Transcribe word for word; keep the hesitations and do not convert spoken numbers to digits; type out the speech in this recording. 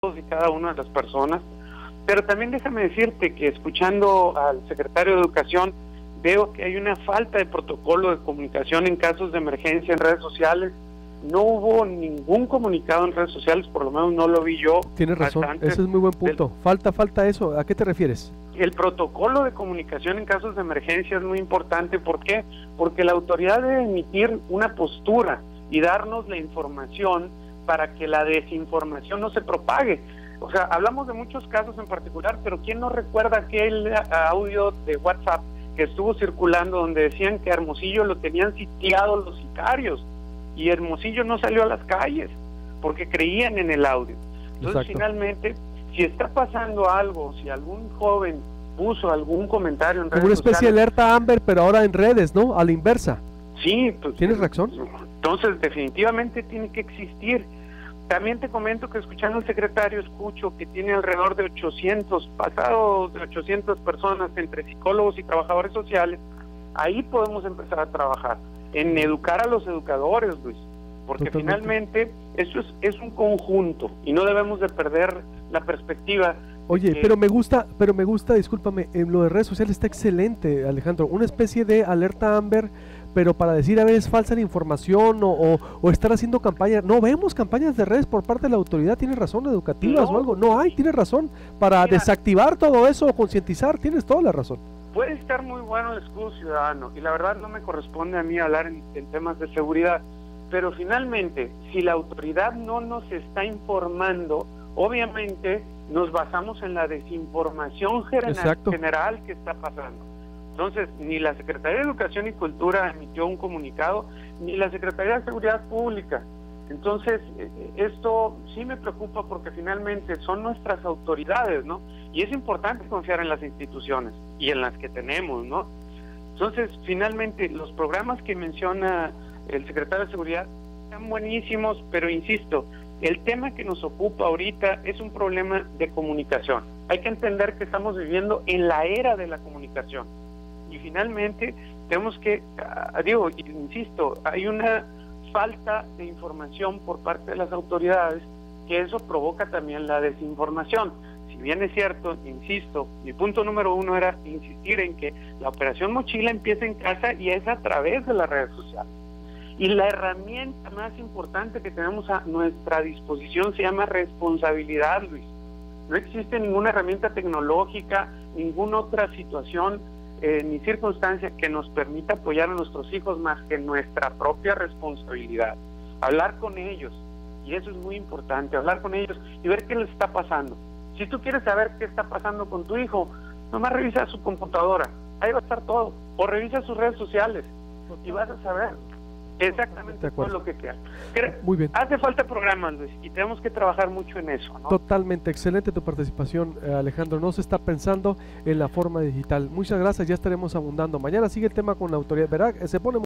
y cada una de las personas, pero también déjame decirte que escuchando al secretario de Educación, veo que hay una falta de protocolo de comunicación en casos de emergencia en redes sociales. No hubo ningún comunicado en redes sociales, por lo menos no lo vi yo. Tienes razón, ese es muy buen punto. Del... Falta, falta eso. ¿A qué te refieres? El protocolo de comunicación en casos de emergencia es muy importante. ¿Por qué? Porque la autoridad debe emitir una postura y darnos la información para que la desinformación no se propague. O sea, hablamos de muchos casos en particular, pero ¿quién no recuerda aquel audio de WhatsApp que estuvo circulando donde decían que Hermosillo lo tenían sitiado los sicarios y Hermosillo no salió a las calles porque creían en el audio? Entonces, exacto, finalmente, si está pasando algo, si algún joven puso algún comentario en redes como una especie sociales, de alerta Amber, pero ahora en redes, ¿no? A la inversa. Sí, pues, ¿tienes razón? Entonces, definitivamente tiene que existir. También te comento que escuchando al secretario escucho que tiene alrededor de ochocientos, pasados de ochocientas personas entre psicólogos y trabajadores sociales. Ahí podemos empezar a trabajar, en educar a los educadores, Luis, porque totalmente, finalmente eso es, es un conjunto y no debemos de perder la perspectiva. Oye, que... pero me gusta, pero me gusta, discúlpame, en lo de redes sociales está excelente, Alejandro, una especie de alerta Amber, pero para decir a veces falsa la información o, o, o estar haciendo campañas. No vemos campañas de redes por parte de la autoridad, tienes razón, educativas no, o algo, no hay, tienes razón, para mira, desactivar todo eso o concientizar, tienes toda la razón. Puede estar muy bueno el escudo ciudadano y la verdad no me corresponde a mí hablar en, en temas de seguridad, pero finalmente si la autoridad no nos está informando, obviamente nos basamos en la desinformación general, general que está pasando. Entonces, ni la Secretaría de Educación y Cultura emitió un comunicado, ni la Secretaría de Seguridad Pública. Entonces, esto sí me preocupa porque finalmente son nuestras autoridades, ¿no? Y es importante confiar en las instituciones y en las que tenemos, ¿no? Entonces, finalmente, los programas que menciona el secretario de Seguridad están buenísimos, pero insisto, el tema que nos ocupa ahorita es un problema de comunicación. Hay que entender que estamos viviendo en la era de la comunicación. Y finalmente tenemos que, uh, digo, insisto, hay una falta de información por parte de las autoridades que eso provoca también la desinformación. Si bien es cierto, insisto, mi punto número uno era insistir en que la operación mochila empieza en casa y es a través de las redes sociales. Y la herramienta más importante que tenemos a nuestra disposición se llama responsabilidad, Luis. No existe ninguna herramienta tecnológica, ninguna otra situación Eh, ni circunstancia que nos permita apoyar a nuestros hijos más que nuestra propia responsabilidad. Hablar con ellos, y eso es muy importante, hablar con ellos y ver qué les está pasando. Si tú quieres saber qué está pasando con tu hijo, nomás revisa su computadora, ahí va a estar todo, o revisa sus redes sociales y vas a saber exactamente todo lo que quieras. Muy bien. Hace falta programas, Luis, y tenemos que trabajar mucho en eso, ¿no? Totalmente, excelente tu participación, eh, Alejandro. No se está pensando en la forma digital. Muchas gracias, ya estaremos abundando. Mañana sigue el tema con la autoridad, ¿verdad? Se pone